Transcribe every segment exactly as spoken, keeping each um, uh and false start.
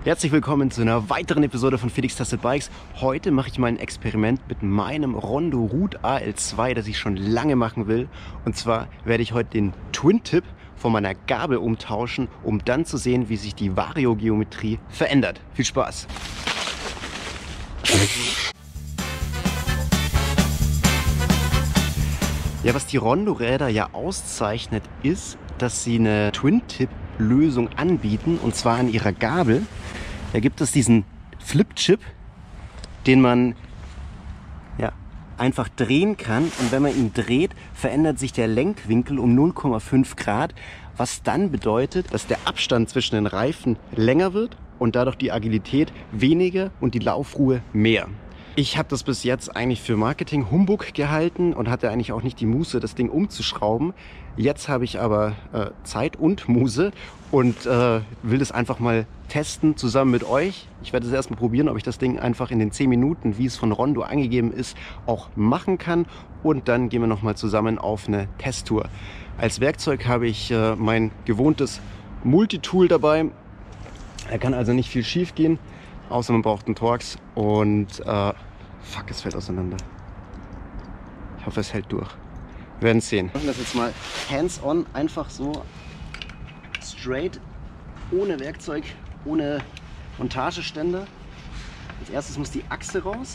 Herzlich willkommen zu einer weiteren Episode von Felix Tested Bikes. Heute mache ich mal ein Experiment mit meinem Rondo Root A L zwei, das ich schon lange machen will. Und zwar werde ich heute den Twin Tip von meiner Gabel umtauschen, um dann zu sehen, wie sich die Variogeometrie verändert. Viel Spaß! Ja, was die Rondo-Räder ja auszeichnet, ist, dass sie eine Twin Tip Lösung anbieten, und zwar an ihrer Gabel. Da gibt es diesen Flip-Chip, den man ja, einfach drehen kann, und wenn man ihn dreht, verändert sich der Lenkwinkel um null Komma fünf Grad, was dann bedeutet, dass der Abstand zwischen den Reifen länger wird und dadurch die Agilität weniger und die Laufruhe mehr. Ich habe das bis jetzt eigentlich für Marketing-Humbug gehalten und hatte eigentlich auch nicht die Muße, das Ding umzuschrauben. Jetzt habe ich aber äh, Zeit und Muße und äh, will das einfach mal testen zusammen mit euch. Ich werde es erstmal probieren, ob ich das Ding einfach in den zehn Minuten, wie es von Rondo angegeben ist, auch machen kann. Und dann gehen wir nochmal zusammen auf eine Testtour. Als Werkzeug habe ich äh, mein gewohntes Multitool dabei. Da kann also nicht viel schief gehen. Außer man braucht einen Torx und äh, fuck, es fällt auseinander. Ich hoffe, es hält durch. Wir werden es sehen. Wir machen das jetzt mal hands-on, einfach so straight, ohne Werkzeug, ohne Montageständer. Als erstes muss die Achse raus,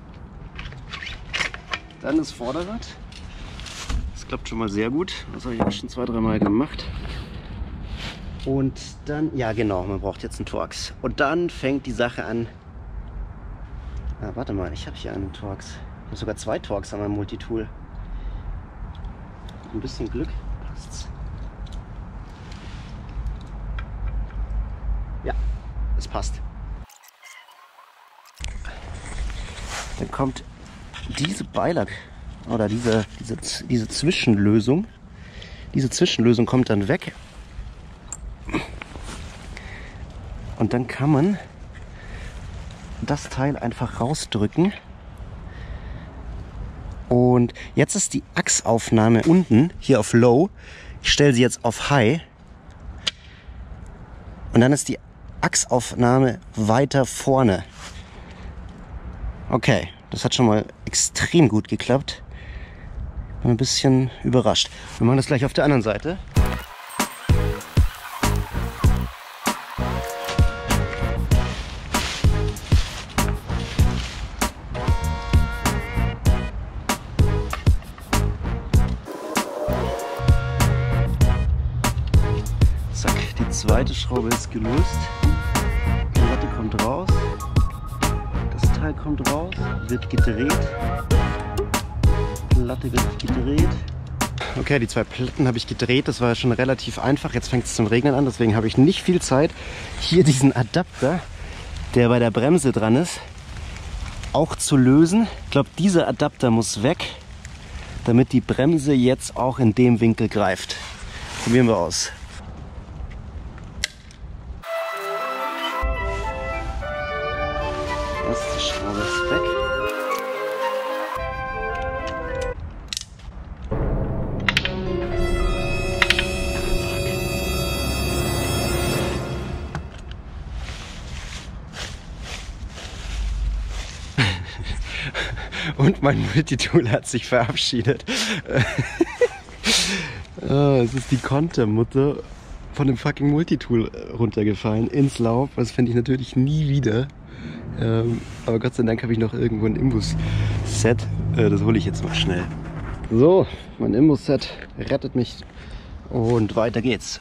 dann das Vorderrad. Das klappt schon mal sehr gut. Das habe ich auch schon zwei, drei Mal gemacht. Und dann, ja genau, man braucht jetzt einen Torx. Und dann fängt die Sache an. Ah, warte mal, ich habe hier einen Torx. Ich habe sogar zwei Torx an meinem Multitool. Mit ein bisschen Glück passt's. Ja, es passt. Dann kommt diese Beilag oder diese, diese, diese Zwischenlösung. Diese Zwischenlösung kommt dann weg. Und dann kann man das Teil einfach rausdrücken. Und jetzt ist die Achsaufnahme unten, hier auf Low. Ich stelle sie jetzt auf High. Und dann ist die Achsaufnahme weiter vorne. Okay, das hat schon mal extrem gut geklappt. Bin ein bisschen überrascht. Wir machen das gleich auf der anderen Seite. Die zweite Schraube ist gelöst, die Latte kommt raus, das Teil kommt raus, wird gedreht, die Latte wird gedreht. Okay, die zwei Platten habe ich gedreht, das war schon relativ einfach, jetzt fängt es zum Regnen an, deswegen habe ich nicht viel Zeit, hier diesen Adapter, der bei der Bremse dran ist, auch zu lösen. Ich glaube, dieser Adapter muss weg, damit die Bremse jetzt auch in dem Winkel greift. Probieren wir aus. Erste Schraube ist weg. Und mein Multitool hat sich verabschiedet. Oh, es ist die Kontermutter von dem fucking Multitool runtergefallen ins Laub. Das fände ich natürlich nie wieder. Ähm, aber Gott sei Dank habe ich noch irgendwo ein Imbus-Set. Äh, das hole ich jetzt mal schnell. So, mein Imbus-Set rettet mich und weiter geht's.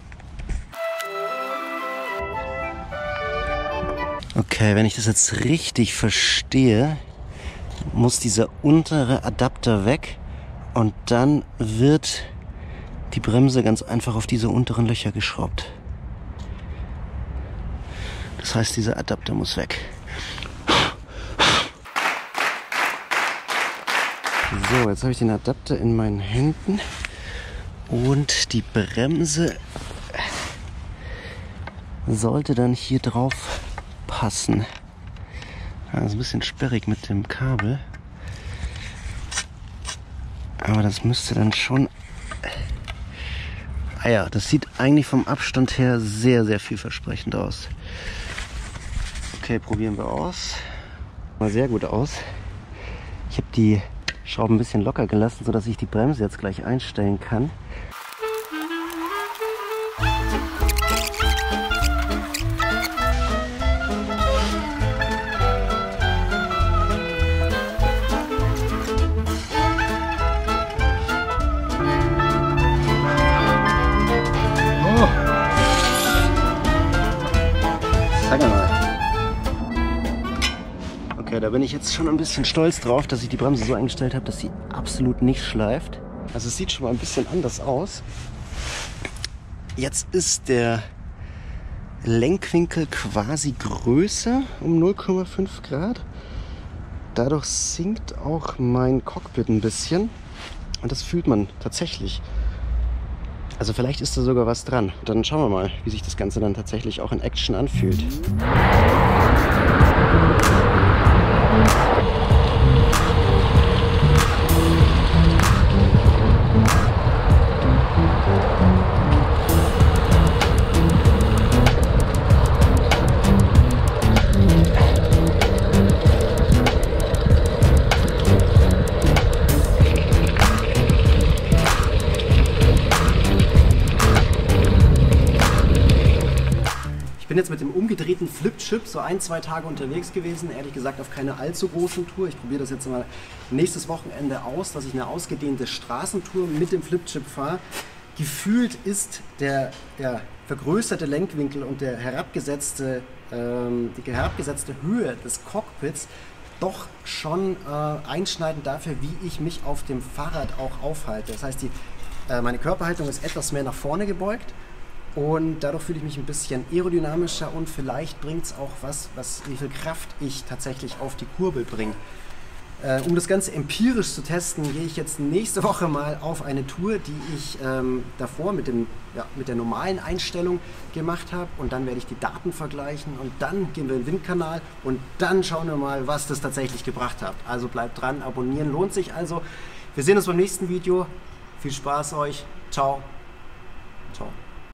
Okay, wenn ich das jetzt richtig verstehe, muss dieser untere Adapter weg und dann wird die Bremse ganz einfach auf diese unteren Löcher geschraubt. Das heißt, dieser Adapter muss weg. So, jetzt habe ich den Adapter in meinen Händen und die Bremse sollte dann hier drauf passen. Das ist ein bisschen sperrig mit dem Kabel, aber das müsste dann schon... Ah ja, das sieht eigentlich vom Abstand her sehr, sehr vielversprechend aus. Okay, probieren wir aus. Mal sehr gut aus. Ich habe die Schrauben ein bisschen locker gelassen, sodass ich die Bremse jetzt gleich einstellen kann. Okay, da bin ich jetzt schon ein bisschen stolz drauf, dass ich die Bremse so eingestellt habe, dass sie absolut nicht schleift. Also es sieht schon mal ein bisschen anders aus. Jetzt ist der Lenkwinkel quasi größer um null Komma fünf Grad. Dadurch sinkt auch mein Cockpit ein bisschen. Und das fühlt man tatsächlich. Also vielleicht ist da sogar was dran. Dann schauen wir mal, wie sich das Ganze dann tatsächlich auch in Action anfühlt. Ich bin jetzt mit dem umgedrehten Flip-Chip so ein, zwei Tage unterwegs gewesen, ehrlich gesagt auf keine allzu großen Tour. Ich probiere das jetzt mal nächstes Wochenende aus, dass ich eine ausgedehnte Straßentour mit dem Flip-Chip fahre. Gefühlt ist der ja, vergrößerte Lenkwinkel und der herabgesetzte, ähm, die herabgesetzte Höhe des Cockpits doch schon äh, einschneidend dafür, wie ich mich auf dem Fahrrad auch aufhalte. Das heißt, die, äh, meine Körperhaltung ist etwas mehr nach vorne gebeugt. Und dadurch fühle ich mich ein bisschen aerodynamischer und vielleicht bringt es auch was, was, wie viel Kraft ich tatsächlich auf die Kurbel bringe. Äh, um das Ganze empirisch zu testen, gehe ich jetzt nächste Woche mal auf eine Tour, die ich ähm, davor mit, dem, ja, mit der normalen Einstellung gemacht habe. Und dann werde ich die Daten vergleichen und dann gehen wir in den Windkanal und dann schauen wir mal, was das tatsächlich gebracht hat. Also bleibt dran, abonnieren lohnt sich also. Wir sehen uns beim nächsten Video. Viel Spaß euch. Ciao.